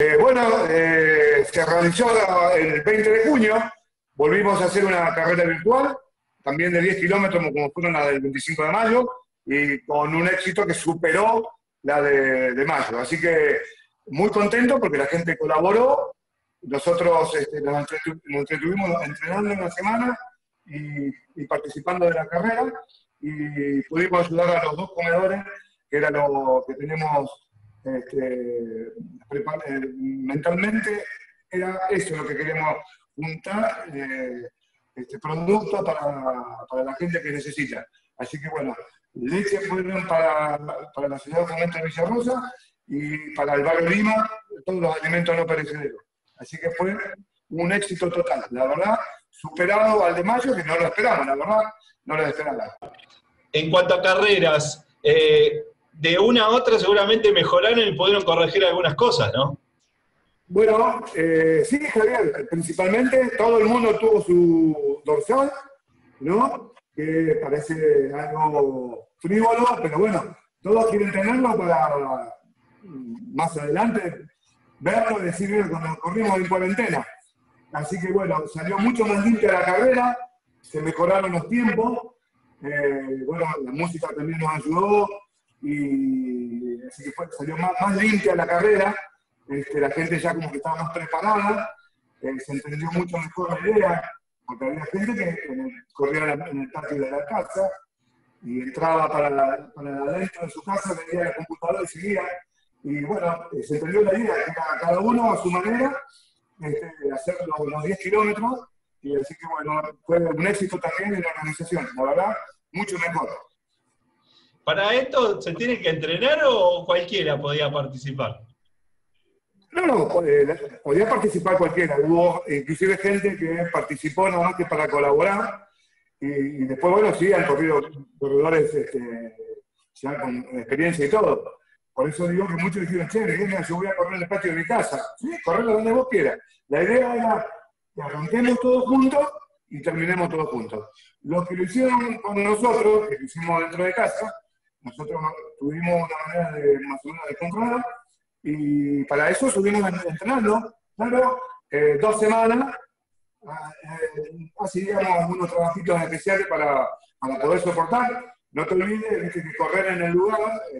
Se realizó el 20 de junio, volvimos a hacer una carrera virtual, también de 10 kilómetros como fueron la del 25 de mayo, y con un éxito que superó la de mayo. Así que muy contento porque la gente colaboró, nosotros nos entretuvimos entrenando una semana y participando de la carrera, y pudimos ayudar a los dos comedores, que era lo que tenemos mentalmente, era eso lo que queremos juntar, producto para la gente que necesita. Así que bueno, leche fueron para la ciudad de Fomento de Villarrosa y para el barrio Lima, todos los alimentos no perecederos. Así que fue un éxito total, la verdad, superado al de mayo, que no lo esperamos, la verdad, no lo esperamos. En cuanto a carreras, de una a otra seguramente mejoraron y pudieron corregir algunas cosas, ¿no? Bueno, sí, Javier, principalmente todo el mundo tuvo su dorsal, ¿no? Que parece algo frívolo, pero bueno, todos quieren tenerlo para más adelante verlo y decir cuando corrimos en cuarentena. Así que bueno, salió mucho más limpia la carrera, se mejoraron los tiempos, bueno, la música también nos ayudó, y así que salió más limpia la carrera. La gente ya como que estaba más preparada, se entendió mucho mejor la idea, porque había gente que corría en el patio de la casa y entraba para adentro de su casa, venía la computadora y seguía. Y bueno, se entendió la idea, que cada uno a su manera, hacer los 10 kilómetros, y así que bueno, fue un éxito también en la organización, la verdad, mucho mejor. ¿Para esto se tiene que entrenar o cualquiera podía participar? No, podía participar cualquiera. Hubo inclusive gente que participó nada más que para colaborar, y después, bueno, sí, han corrido corredores ya con experiencia y todo. Por eso digo que muchos dijeron, che, mira, yo voy a correr en el patio de mi casa. Sí, correrlo donde vos quieras. La idea era que arranquemos todos juntos y terminemos todos juntos. Los que lo hicieron con nosotros, que lo hicimos dentro de casa, nosotros tuvimos una manera de más o menos de controlar, y para eso subimos entrenando, claro, 2 semanas, así digamos algunos trabajitos especiales para poder soportar. No te olvides, viste, que correr en el lugar,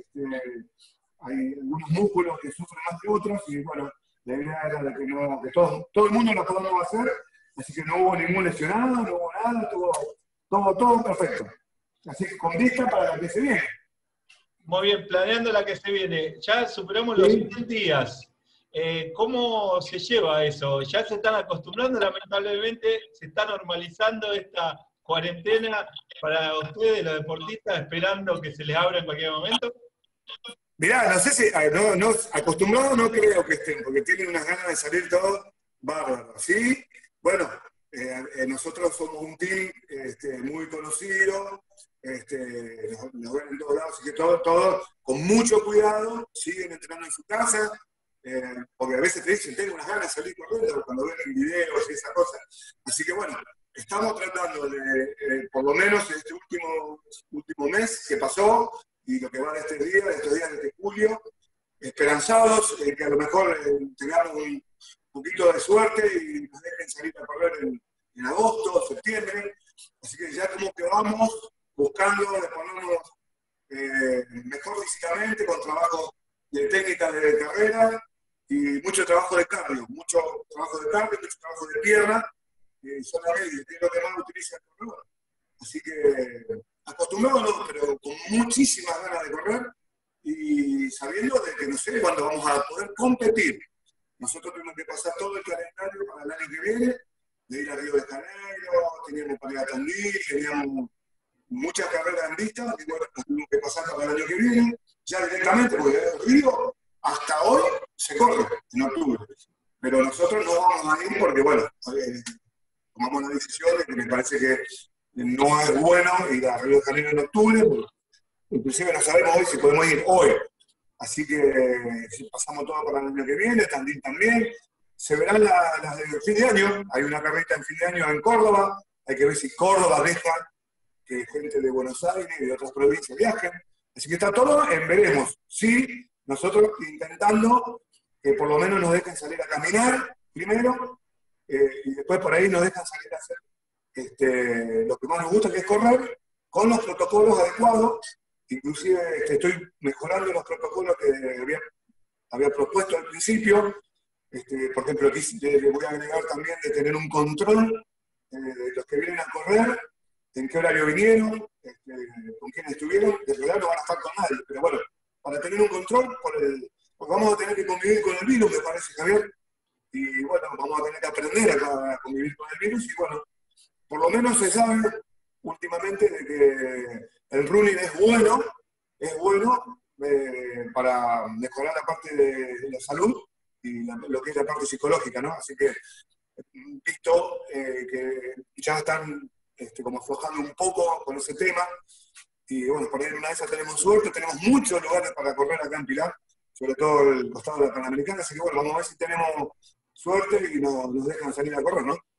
hay algunos músculos que sufren más que otros, y bueno, la idea era de que todo el mundo lo podamos hacer, así que no hubo ningún lesionado, no hubo nada, todo perfecto. Así que con vista para la que se viene. Muy bien, planeando la que se viene. Ya superamos los 100 días. ¿Cómo se lleva eso? ¿Ya se están acostumbrando? Lamentablemente, ¿se está normalizando esta cuarentena para ustedes, los deportistas, esperando que se les abra en cualquier momento? Mirá, no sé si, acostumbrados no creo que estén, porque tienen unas ganas de salir todos bárbaros, ¿sí? Bueno, nosotros somos un team muy conocido, nos ven en todos lados, así que todos con mucho cuidado siguen entrenando en su casa, porque a veces te dicen, tengo unas ganas de salir corriendo cuando ven en videos y esas cosas. Así que bueno, estamos tratando de, por lo menos en este último mes que pasó, y lo que va de estos días de julio, esperanzados que a lo mejor tengamos un poquito de suerte y nos dejen salir a correr en agosto, septiembre. Así que ya como que vamos buscando de ponernos mejor físicamente, con trabajo de técnica de carrera y mucho trabajo de cardio, mucho trabajo de pierna, solamente que es lo que más utiliza el corredor. Así que acostumbrándonos, pero con muchísimas ganas de correr y sabiendo de que no sé cuándo vamos a poder competir. Nosotros tenemos que pasar todo el calendario para el año que viene, de ir a Río de Janeiro, teníamos para ir a Tandil, teníamos muchas carreras en vista, y bueno, las tenemos que pasar para el año que viene, ya directamente, porque Río hasta hoy se corre en octubre. Pero nosotros no vamos a ir porque, bueno, tomamos la decisión de que me parece que no es bueno ir a Río de Janeiro en octubre, porque inclusive no sabemos hoy si podemos ir hoy. Así que si pasamos todo para el año que viene, Tandil también. Se verán las de fin de año, hay una carrera en fin de año en Córdoba, hay que ver si Córdoba deja que gente de Buenos Aires y de otras provincias viajen. Así que está todo en veremos. Sí, nosotros intentando que por lo menos nos dejen salir a caminar primero, y después por ahí nos dejan salir a hacer lo que más nos gusta, que es correr, con los protocolos adecuados. Inclusive estoy mejorando los protocolos que había propuesto al principio. Por ejemplo, aquí le voy a agregar también de tener un control de los que vienen a correr, en qué horario vinieron, con quién estuvieron. De verdad no van a estar con nadie, pero bueno, para tener un control, porque vamos a tener que convivir con el virus, me parece, Javier, y bueno, vamos a tener que aprender a convivir con el virus, y bueno, por lo menos se sabe últimamente de que el running es bueno para mejorar la parte de la salud y lo que es la parte psicológica, ¿no? Así que, visto que ya están como aflojando un poco con ese tema, y bueno, por ahí en una de esas tenemos suerte, tenemos muchos lugares para correr acá en Pilar, sobre todo el costado de la Panamericana, así que bueno, vamos a ver si tenemos suerte y nos dejan salir a correr, ¿no?